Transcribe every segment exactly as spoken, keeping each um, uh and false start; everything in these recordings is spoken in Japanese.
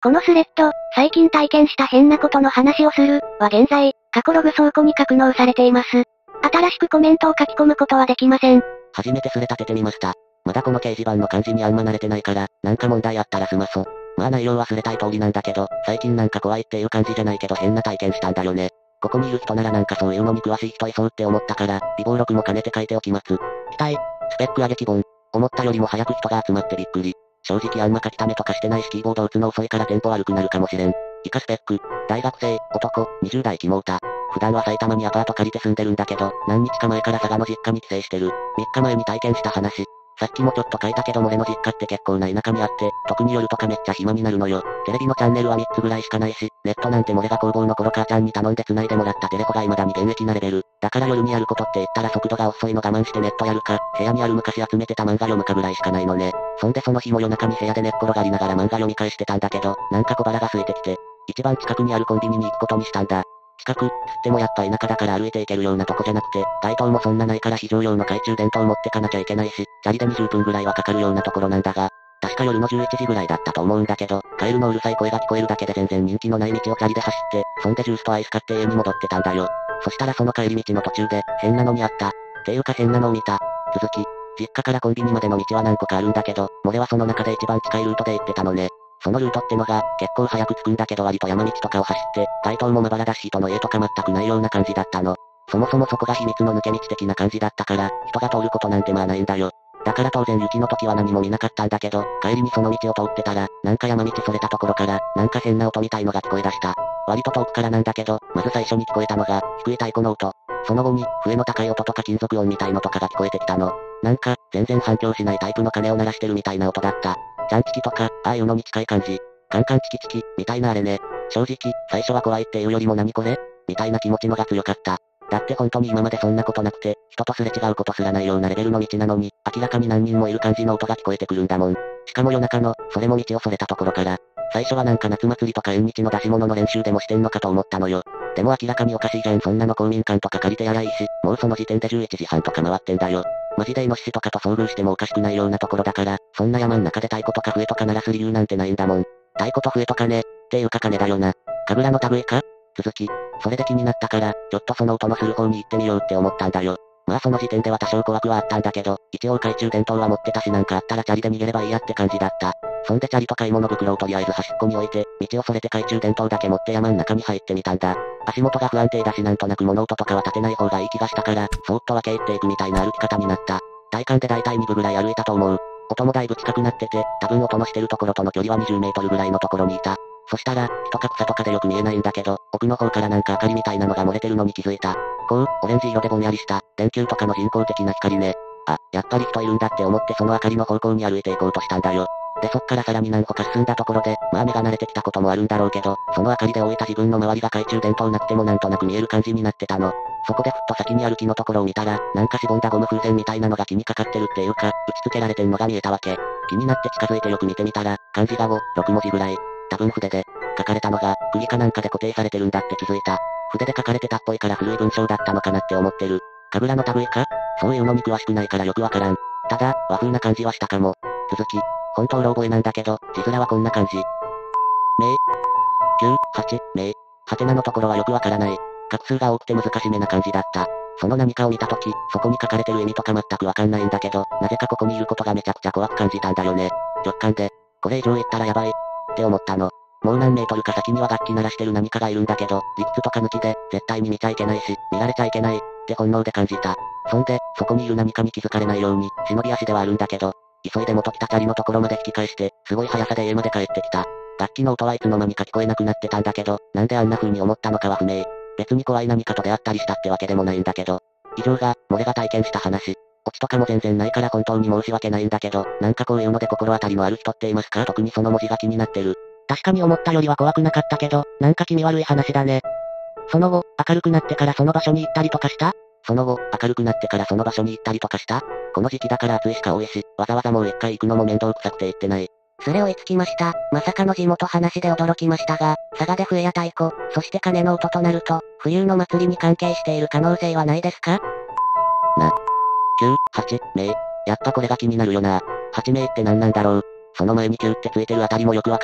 このスレッド、最近体験した変なことの話をする、は現在、過去ログ倉庫に格納されています。新しくコメントを書き込むことはできません。 初めてスレ立ててみました。まだこの掲示板の感じにあんま慣れてないから、なんか問題あったらすまそ。まあ内容はスレたい通りなんだけど、最近なんか怖いっていう感じじゃないけど変な体験したんだよね。ここにいる人ならなんかそういうのに詳しい人いそうって思ったから、備忘録も兼ねて書いておきます。期待。スペック上げ希望。思ったよりも早く人が集まってびっくり。正直あんま書き溜めとかしてないしキーボード打つの遅いからテンポ悪くなるかもしれん。以下スペック。大学生、男、にじゅう代キモータ。普段は埼玉にアパート借りて住んでるんだけど、何日か前から佐賀の実家に帰省してる。みっかまえに体験した話。さっきもちょっと書いたけど俺の実家って結構な田舎にあって、特に夜とかめっちゃ暇になるのよ。テレビのチャンネルはみっつぐらいしかないし、ネットなんて俺が工房の頃母ちゃんに頼んで繋いでもらったテレコが未だに現役なレベル。だから夜にやることって言ったら速度が遅いの我慢してネットやるか、部屋にある昔集めてた漫画読むかぐらいしかないのね。そんでその日も夜中に部屋で寝っ転がりながら漫画読み返してたんだけど、なんか小腹が空いてきて、一番近くにあるコンビニに行くことにしたんだ。近く、つってもやっぱ田舎だから歩いて行けるようなとこじゃなくて、街灯もそんなないから非常用の懐中電灯を持ってかなきゃいけないし、チャリでにじゅっぷんぐらいはかかるようなところなんだが、確か夜のじゅういちじぐらいだったと思うんだけど、カエルのうるさい声が聞こえるだけで全然人気のない道をチャリで走って、そんでジュースとアイス買って家に戻ってたんだよ。そしたらその帰り道の途中で、変なのにあった。っていうか変なのを見た。続き、実家からコンビニまでの道は何個かあるんだけど、俺はその中で一番近いルートで行ってたのね。そのルートってのが、結構早く着くんだけど割と山道とかを走って、街灯もまばらだし人の家とか全くないような感じだったの。そもそもそこが秘密の抜け道的な感じだったから、人が通ることなんてまあないんだよ。だから当然雪の時は何も見なかったんだけど、帰りにその道を通ってたら、なんか山道それたところから、なんか変な音みたいのが聞こえ出した。割と遠くからなんだけど、まず最初に聞こえたのが、低い太鼓の音。その後に、笛の高い音とか金属音みたいのとかが聞こえてきたの。なんか、全然反響しないタイプの鐘を鳴らしてるみたいな音だった。チャンチキとか、ああいうのに近い感じ。カンカンチキチキ、みたいなあれね。正直、最初は怖いっていうよりも何これみたいな気持ちのが強かった。だって本当に今までそんなことなくて、人とすれ違うことすらないようなレベルの道なのに、明らかに何人もいる感じの音が聞こえてくるんだもん。しかも夜中の、それも道をそれたところから、最初はなんか夏祭りとか縁日の出し物の練習でもしてんのかと思ったのよ。でも明らかにおかしいじゃんそんなの公民館とか借りてやらいいし、もうその時点でじゅういちじはんとか回ってんだよ。マジでイノシシとかと遭遇してもおかしくないようなところだから、そんな山ん中で太鼓とか笛とか鳴らす理由なんてないんだもん。太鼓と笛とかね、っていうか金だよな。神楽の類か続き。それで気になったから、ちょっとその音のする方に行ってみようって思ったんだよ。まあその時点では多少怖くはあったんだけど、一応懐中電灯は持ってたしなんかあったらチャリで逃げればいいやって感じだった。そんでチャリと買い物袋をとりあえず端っこに置いて、道をそれて懐中電灯だけ持って山ん中に入ってみたんだ。足元が不安定だしなんとなく物音とかは立てない方がいい気がしたから、そーっと分け入っていくみたいな歩き方になった。体感でだいたいにぶぐらい歩いたと思う。音もだいぶ近くなってて、多分音のしてるところとの距離はにじゅうメートルぐらいのところにいた。そしたら、人か草とかでよく見えないんだけど、奥の方からなんか明かりみたいなのが漏れてるのに気づいた。こう、オレンジ色でぼんやりした、電球とかの人工的な光ね。あ、やっぱり人いるんだって思ってその明かりの方向に歩いていこうとしたんだよ。でそっからさらに何歩か進んだところで、まあ目が慣れてきたこともあるんだろうけど、その明かりで置いた自分の周りが懐中電灯なくてもなんとなく見える感じになってたの。そこでふっと先に歩きのところを見たら、なんかしぼんだゴム風船みたいなのが木にかかってるっていうか、打ち付けられてんのが見えたわけ。気になって近づいてよく見てみたら、漢字がご、ろく文字ぐらい。多分筆で、書かれたのが、釘かなんかで固定されてるんだって気づいた。筆で書かれてたっぽいから古い文章だったのかなって思ってる。神楽の類かそういうのに詳しくないからよくわからん。ただ、和風な感じはしたかも。続き、本当うろ覚えなんだけど、字面はこんな感じ。名。きゅう、はち、名。はてなのところはよくわからない。画数が多くて難しめな感じだった。その何かを見たとき、そこに書かれてる意味とか全くわかんないんだけど、なぜかここにいることがめちゃくちゃ怖く感じたんだよね。直感で、これ以上行ったらやばい。って思ったの。もう何メートルか先には楽器鳴らしてる何かがいるんだけど、理屈とか抜きで、絶対に見ちゃいけないし、見られちゃいけない、って本能で感じた。そんで、そこにいる何かに気づかれないように、忍び足ではあるんだけど、急いで元来たチャリのところまで引き返して、すごい速さで家まで帰ってきた。楽器の音はいつの間にか聞こえなくなってたんだけど、なんであんな風に思ったのかは不明。別に怖い何かと出会ったりしたってわけでもないんだけど。以上が、俺が体験した話。オチとかも全然ないから本当に申し訳ないんだけど、なんかこういうので心当たりのある人っていますか特にその文字が気になってる。 確かに思ったよりは怖くなかったけど、なんか気味悪い話だね。その後、明るくなってからその場所に行ったりとかした？ その後、明るくなってからその場所に行ったりとかしたこの時期だから暑いしか多いし、わざわざもう一回行くのも面倒くさくて行ってない。 それ追いつきました。まさかの地元話で驚きましたが、佐賀で笛や太鼓、そして鐘の音となると、冬の祭りに関係している可能性はないですか？ な。きゅう、はち、名。やっぱこれが気になるよな。はち名って何なんだろう。その前にきゅうってついてるあたりもよくわからん。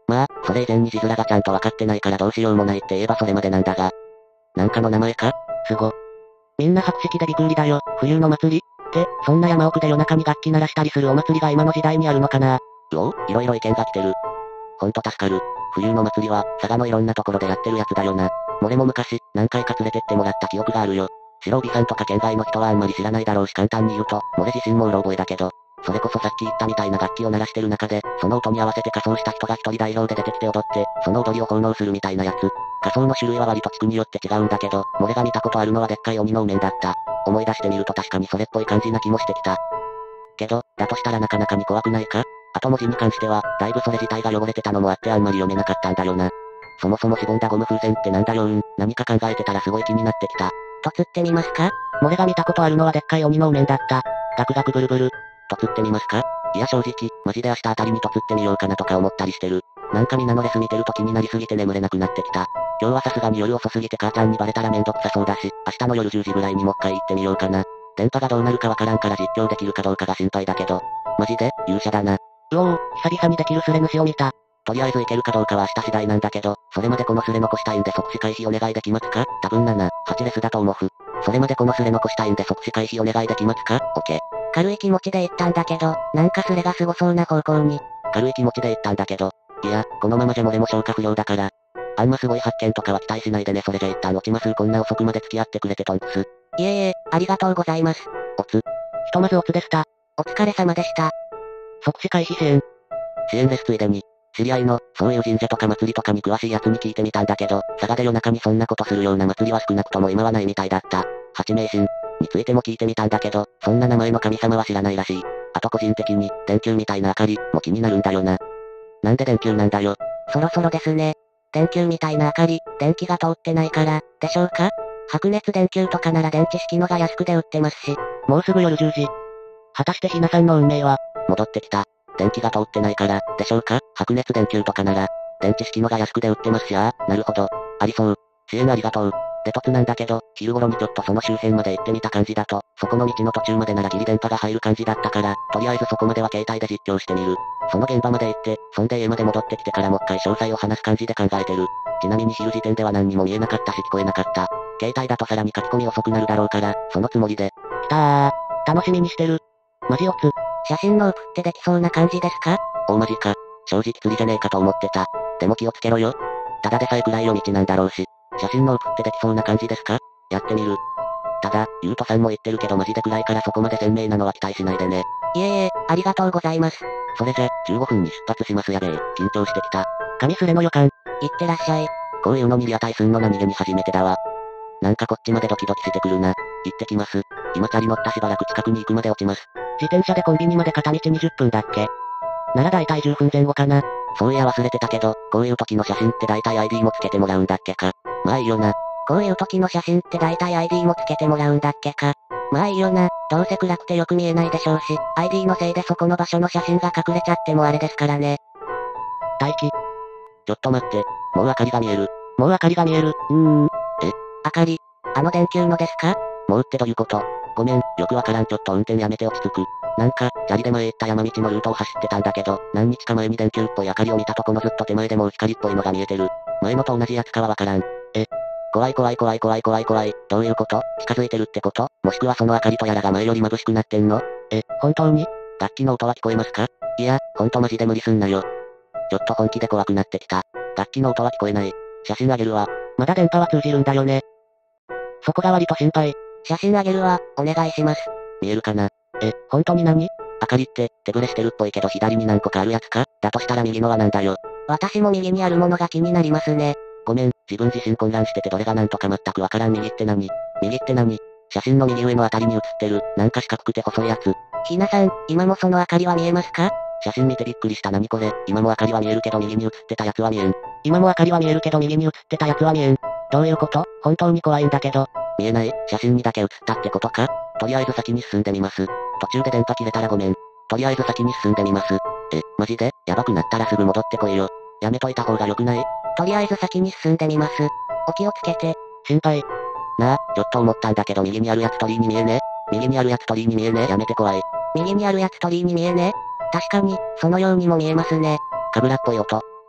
まあ、それ以前に字面がちゃんとわかってないからどうしようもないって言えばそれまでなんだが。なんかの名前か？すご。 みんな白色でびくうりだよ、冬の祭り。って、そんな山奥で夜中に楽器鳴らしたりするお祭りが今の時代にあるのかな？ うおう、いろいろ意見が来てる。ほんと助かる。冬の祭りは、佐賀のいろんなところでやってるやつだよな。俺も昔、何回か連れてってもらった記憶があるよ。白帯さんとか県外の人はあんまり知らないだろうし簡単に言うと、俺自身もうろ覚えだけど、それこそさっき言ったみたいな楽器を鳴らしてる中で、その音に合わせて仮装した人が一人代表で出てきて踊って、その踊りを奉納するみたいなやつ。仮装の種類は割と地区によって違うんだけど、俺が見たことあるのはでっかい鬼のお面だった。思い出してみると確かにそれっぽい感じな気もしてきた。けど、だとしたらなかなかに怖くないか？あと文字に関しては、だいぶそれ自体が汚れてたのもあってあんまり読めなかったんだよな。そもそもしぼんだゴム風船ってなんだようん、何か考えてたらすごい気になってきた。 とつってみますか？俺が見たことあるのはでっかい鬼のお面だった。 ガクガクブルブル。とつってみますか？いや正直、マジで明日あたりにとつってみようかなとか思ったりしてる。なんかみんなのレス見てると気になりすぎて眠れなくなってきた。今日はさすがに夜遅すぎて母ちゃんにバレたらめんどくさそうだし、明日の夜じゅうじぐらいにもう一回行ってみようかな。電波がどうなるかわからんから実況できるかどうかが心配だけど。マジで、勇者だな。 うおー、久々にできるスレ主を見た。 とりあえず行けるかどうかは明日次第なんだけど、それまでこのスレ残したいんで即死回避お願いできますか？多分なな、はちレスだと思う。それまでこのスレ残したいんで即死回避お願いできますか？オッケー。 軽い気持ちで言ったんだけど、なんかスレがすごそうな方向に。 軽い気持ちで言ったんだけど、いや、このままじゃ俺も消化不良だから。あんますごい発見とかは期待しないでねそれじゃ一旦落ちますこんな遅くまで付き合ってくれてトンクス。 いえいえ、ありがとうございます。 おつ。 ひとまずおつでした。お疲れ様でした。即死回避支援。 支援ですついでに。知り合いの、そういう神社とか祭りとかに詳しい奴に聞いてみたんだけど、佐賀で夜中にそんなことするような祭りは少なくとも今はないみたいだった。八名神についても聞いてみたんだけど、そんな名前の神様は知らないらしい。あと個人的に、電球みたいな明かり、も気になるんだよな。なんで電球なんだよ。 そろそろですね。電球みたいな明かり、電気が通ってないから、でしょうか？白熱電球とかなら電池式のが安くで売ってますし。 もうすぐ夜じゅうじ。 果たしてひなさんの運命は？ 戻ってきた。電気が通ってないから、でしょうか？白熱電球とかなら、電池式のが安くで売ってますしああ、なるほど。ありそう。支援ありがとう。で突なんだけど、昼頃にちょっとその周辺まで行ってみた感じだと、そこの道の途中までならギリ電波が入る感じだったから、とりあえずそこまでは携帯で実況してみる。その現場まで行って、そんで家まで戻ってきてからもう一回詳細を話す感じで考えてる。ちなみに昼時点では何にも見えなかったし聞こえなかった。携帯だとさらに書き込み遅くなるだろうから、そのつもりで。 きたー。楽しみにしてる。マジオツ。写真の送ってできそうな感じですか？ 大マジか。正直釣りじゃねえかと思ってた。でも気をつけろよ。ただでさえ暗い夜道なんだろうし。写真の送ってできそうな感じですか？やってみる。ただ、ゆうとさんも言ってるけどマジで暗いからそこまで鮮明なのは期待しないでね。 いえいえ、ありがとうございます。 それじゃ、じゅうごふんに出発しますやべえ。緊張してきた。 神スレの予感。いってらっしゃい。 こういうのにリアタイすんの何気に初めてだわ。なんかこっちまでドキドキしてくるな。行ってきます。今チャリ乗ったしばらく近くに行くまで落ちます。 自転車でコンビニまで片道にじゅっぷんだっけ？ならだいたいじゅっぷんぜん後かな。 そういや忘れてたけど、こういう時の写真ってだいたい アイディー もつけてもらうんだっけか。まあいいよな。 こういう時の写真ってだいたい アイディー もつけてもらうんだっけか。まあいいよな。どうせ暗くてよく見えないでしょうし、アイディー のせいでそこの場所の写真が隠れちゃってもあれですからね。 待機。ちょっと待って。もう明かりが見える。 もう明かりが見える。うーん。 え？ 明かり。あの電球のですか？ もうってどういうこと？ごめん、よくわからんちょっと運転やめて落ち着く。なんか、チャリで前行った山道のルートを走ってたんだけど、何日か前に電球っぽい明かりを見たとこのずっと手前でもう光っぽいのが見えてる。前のと同じやつかはわからん。え？怖い怖い怖い怖い怖い怖い。どういうこと？近づいてるってこと？もしくはその明かりとやらが前より眩しくなってんの？ え、本当に？ 楽器の音は聞こえますか？いや、ほんとマジで無理すんなよ。ちょっと本気で怖くなってきた。楽器の音は聞こえない。写真あげるわ。 まだ電波は通じるんだよね。そこが割と心配。写真あげるわ、お願いします。 見えるかな？ え、本当に何？ 明かりって、手ぶれしてるっぽいけど左に何個かあるやつか？だとしたら右のはなんだよ。 私も右にあるものが気になりますね。 ごめん、自分自身混乱しててどれがなんとか全くわからん。右って何？右って何？写真の右上のあたりに写ってる、なんか四角くて細いやつ。 ひなさん、今もその明かりは見えますか？ 写真見てびっくりした。何これ？今も明かりは見えるけど右に写ってたやつは見えん。 今も明かりは見えるけど右に写ってたやつは見えん。どういうこと？本当に怖いんだけど。 見えない？写真にだけ写ったってことか？とりあえず先に進んでみます。途中で電波切れたらごめん。とりあえず先に進んでみます。え、マジで？やばくなったらすぐ戻ってこいよ。やめといた方が良くない？ とりあえず先に進んでみます。お気をつけて。 心配。なあ、ちょっと思ったんだけど右にあるやつ鳥居に見えね？右にあるやつ鳥居に見えね？やめて怖い。 右にあるやつ鳥居に見えね？確かに、そのようにも見えますね。 かぶらっぽい音。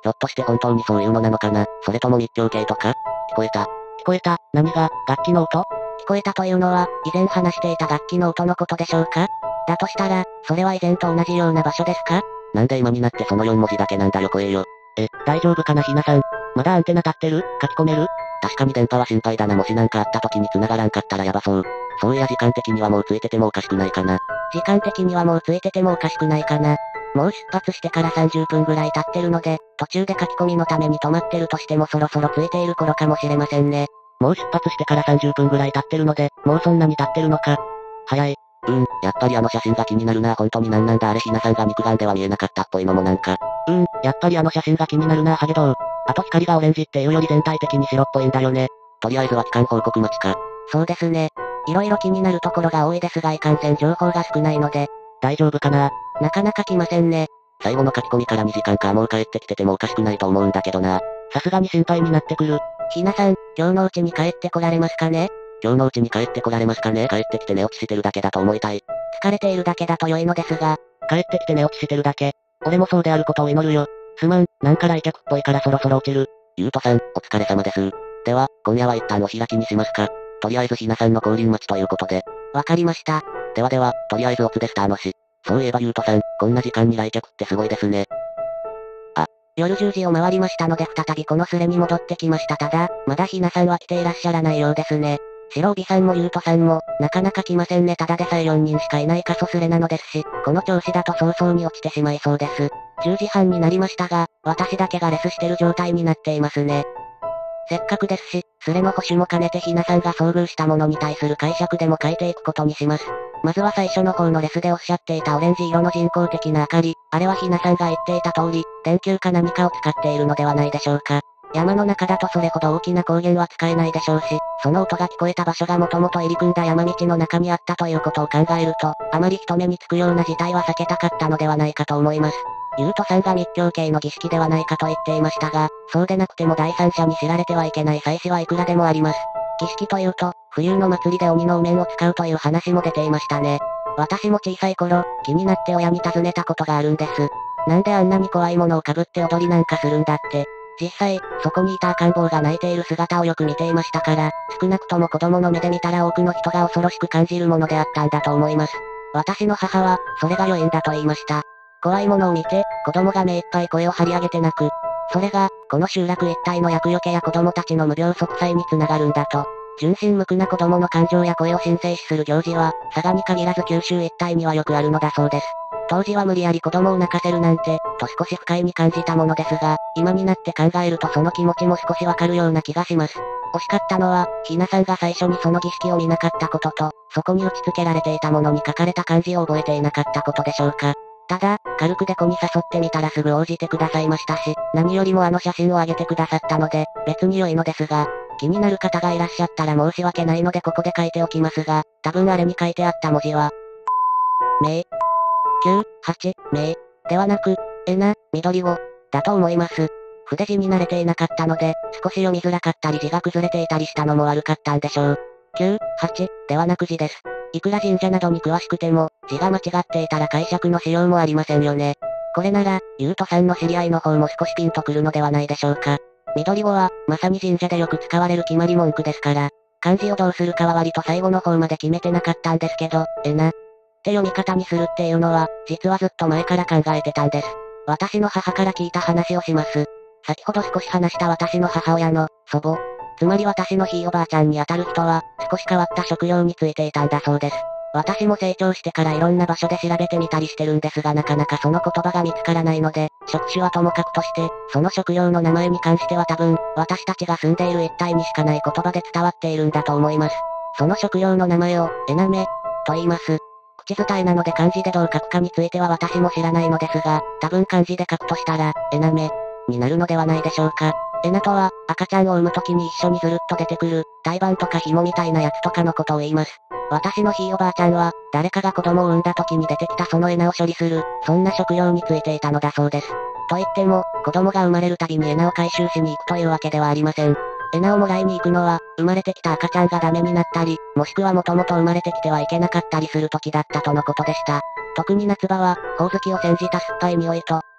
ひょっとして本当にそういうのなのかな。それとも密教系とか？聞こえた。 聞こえた。何が、楽器の音？聞こえたというのは、以前話していた楽器の音のことでしょうか？だとしたら、それは以前と同じような場所ですか？ なんで今になってそのよん文字だけなんだよ怖えよ。 え、大丈夫かなひなさん。まだアンテナ立ってる？書き込める？ 確かに電波は心配だな。もしなんかあった時に繋がらんかったらやばそう。そういや時間的にはもうついててもおかしくないかな。 時間的にはもうついててもおかしくないかな。もう出発してからさんじゅっぷんぐらい経ってるので、途中で書き込みのために止まってるとしてもそろそろついている頃かもしれませんね。 もう出発してからさんじゅっぷんぐらい経ってるので、もうそんなに経ってるのか。早い。うん、やっぱりあの写真が気になるな。本当になんなんだあれひなさんが肉眼では見えなかったっぽいのもなんか。 うん、やっぱりあの写真が気になるなハゲドウ。あと光がオレンジっていうより全体的に白っぽいんだよね。 とりあえずは期間報告待ちか。 そうですね。いろいろ気になるところが多いですがいかんせん情報が少ないので。 大丈夫かな？ なかなか来ませんね。 最後の書き込みからにじかんかもう帰ってきててもおかしくないと思うんだけどな。 さすがに心配になってくる。ひなさん、今日のうちに帰ってこられますかね？ 今日のうちに帰ってこられますかね？帰ってきて寝落ちしてるだけだと思いたい。 疲れているだけだと良いのですが。 帰ってきて寝落ちしてるだけ。俺もそうであることを祈るよ。すまん、なんか来客っぽいからそろそろ落ちる。ゆうとさん、お疲れ様です。では、今夜は一旦お開きにしますか。とりあえずひなさんの降臨待ちということで。 わかりました。 ではでは、とりあえずおつでスターのし。そういえばゆうとさん、こんな時間に来客ってすごいですね。 あ、夜じゅうじを回りましたので再びこのスレに戻ってきました。ただ、まだひなさんは来ていらっしゃらないようですね。白帯さんもゆうとさんも、なかなか来ませんね。ただでさえよんにんしかいない過疎スレなのですし、この調子だと早々に落ちてしまいそうです。じゅうじはんになりましたが、私だけがレスしてる状態になっていますね。せっかくですし、スレの保守も兼ねてひなさんが遭遇したものに対する解釈でも書いていくことにします。まずは最初の方のレスでおっしゃっていたオレンジ色の人工的な明かり、あれはひなさんが言っていた通り、電球か何かを使っているのではないでしょうか。山の中だとそれほど大きな光源は使えないでしょうし、その音が聞こえた場所がもともと入り組んだ山道の中にあったということを考えると、あまり人目につくような事態は避けたかったのではないかと思います。ゆうとさんが密教系の儀式ではないかと言っていましたが、そうでなくても第三者に知られてはいけない祭祀はいくらでもあります。儀式というと、冬の祭りで鬼のお面を使うという話も出ていましたね。私も小さい頃、気になって親に尋ねたことがあるんです。なんであんなに怖いものを被って踊りなんかするんだって。実際、そこにいた赤ん坊が泣いている姿をよく見ていましたから、少なくとも子供の目で見たら多くの人が恐ろしく感じるものであったんだと思います。私の母は、それが良いんだと言いました。怖いものを見て、子供が目いっぱい声を張り上げて泣く。それが、この集落一帯の厄除けや子供たちの無病息災につながるんだと。純真無垢な子供の感情や声を神聖視する行事は、佐賀に限らず九州一帯にはよくあるのだそうです。当時は無理やり子供を泣かせるなんて、と少し不快に感じたものですが、今になって考えるとその気持ちも少しわかるような気がします。惜しかったのは、ひなさんが最初にその儀式を見なかったことと、そこに打ち付けられていたものに書かれた漢字を覚えていなかったことでしょうか。ただ、軽くデコに誘ってみたらすぐ応じてくださいましたし、何よりもあの写真を上げてくださったので、別に良いのですが、気になる方がいらっしゃったら申し訳ないのでここで書いておきますが、多分あれに書いてあった文字は、めい、きゅう、はち、めい、ではなく、えな、緑を、だと思います。筆字に慣れていなかったので、少し読みづらかったり字が崩れていたりしたのも悪かったんでしょう。きゅう、はち、ではなく字です。いくら神社などに詳しくても、字が間違っていたら解釈のしようもありませんよね。これなら、ゆうとさんの知り合いの方も少しピンとくるのではないでしょうか。緑語は、まさに神社でよく使われる決まり文句ですから、漢字をどうするかは割と最後の方まで決めてなかったんですけど、えな。って読み方にするっていうのは、実はずっと前から考えてたんです。私の母から聞いた話をします。先ほど少し話した私の母親の、祖母。つまり私のひいおばあちゃんにあたる人は、少し変わった職業についていたんだそうです。私も成長してからいろんな場所で調べてみたりしてるんですがなかなかその言葉が見つからないので、職種はともかくとして、その職業の名前に関しては多分、私たちが住んでいる一帯にしかない言葉で伝わっているんだと思います。その職業の名前を、えなめ、と言います。口伝えなので漢字でどう書くかについては私も知らないのですが、多分漢字で書くとしたら、えなめ、になるのではないでしょうか。えなとは、赤ちゃんを産む時に一緒にずるっと出てくる、胎盤とか紐みたいなやつとかのことを言います。私のひいおばあちゃんは、誰かが子供を産んだ時に出てきたそのエナを処理する、そんな職業についていたのだそうです。と言っても、子供が生まれるたびにエナを回収しに行くというわけではありません。エナをもらいに行くのは、生まれてきた赤ちゃんがダメになったり、もしくはもともと生まれてきてはいけなかったりする時だったとのことでした。特に夏場は、ほおずきを煎じた酸っぱい匂いと、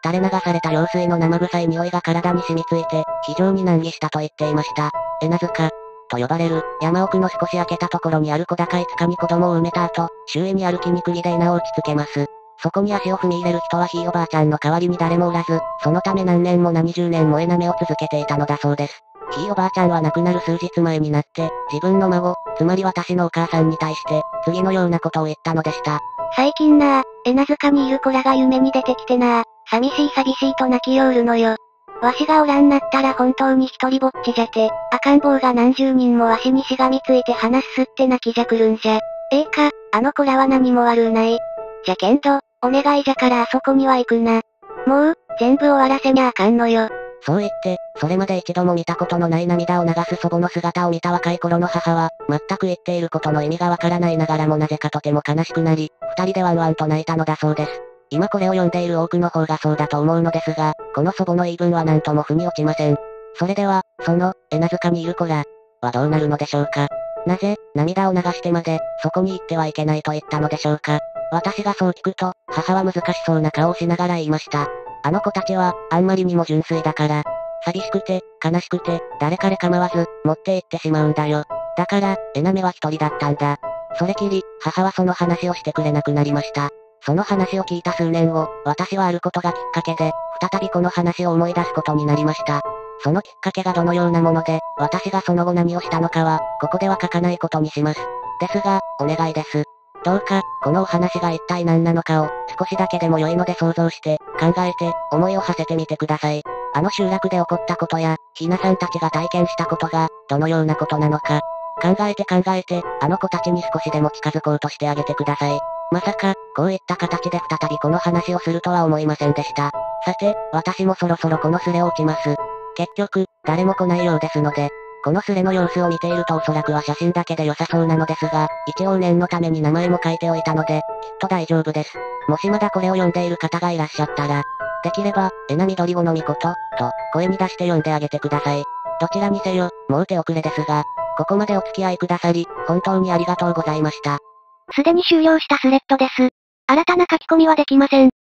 垂れ流された用水の生臭い匂いが体に染みついて、非常に難儀したと言っていました。江名塚と呼ばれる、山奥の少し開けたところにある小高い塚に子供を埋めた後、周囲に歩きに釘で稲を打ち付けます。そこに足を踏み入れる人はひいおばあちゃんの代わりに誰もおらず、そのため何年も何十年も江なめを続けていたのだそうです。ひいおばあちゃんは亡くなる数日前になって、自分の孫、つまり私のお母さんに対して、次のようなことを言ったのでした。 最近なあ、江名塚にいる子らが夢に出てきてなあ、寂しい寂しいと泣きよるのよ。わしがおらんなったら本当に一人ぼっちじゃて、赤ん坊が何十人もわしにしがみついて話すって泣きじゃくるんじゃ。ええか、あの子らは何も悪うない。じゃけんど、お願いじゃからあそこには行くな。もう、全部終わらせにゃあかんのよ。 そう言って、それまで一度も見たことのない涙を流す祖母の姿を見た若い頃の母は、全く言っていることの意味がわからないながらもなぜかとても悲しくなり、二人でワンワンと泣いたのだそうです。今これを読んでいる多くの方がそうだと思うのですが、この祖母の言い分は何とも腑に落ちません。それでは、その、江名塚にいる子ら、はどうなるのでしょうか。なぜ、涙を流してまで、そこに行ってはいけないと言ったのでしょうか。私がそう聞くと、母は難しそうな顔をしながら言いました。あの子たちは、あんまりにも純粋だから、寂しくて、悲しくて、誰彼構わず、持って行ってしまうんだよ。だから、江なめは一人だったんだ。それきり、母はその話をしてくれなくなりました。その話を聞いた数年後、私はあることがきっかけで、再びこの話を思い出すことになりました。そのきっかけがどのようなもので、私がその後何をしたのかは、ここでは書かないことにします。ですが、お願いです。どうか、このお話が一体何なのかを、少しだけでも良いので想像して、考えて、思いを馳せてみてください。あの集落で起こったことや、ひなさんたちが体験したことが、どのようなことなのか。考えて考えて、あの子たちに少しでも近づこうとしてあげてください。まさか、こういった形で再びこの話をするとは思いませんでした。さて、私もそろそろこのスレを落ちます。結局、誰も来ないようですので、このスレの様子を見ているとおそらくは写真だけで良さそうなのですが、一応念のために名前も書いておいたので、きっと大丈夫です。もしまだこれを読んでいる方がいらっしゃったら、できれば、江なみどりごのみこと、と、声に出して読んであげてください。どちらにせよ、もう手遅れですが、ここまでお付き合いくださり、本当にありがとうございました。 すでに終了したスレッドです。新たな書き込みはできません。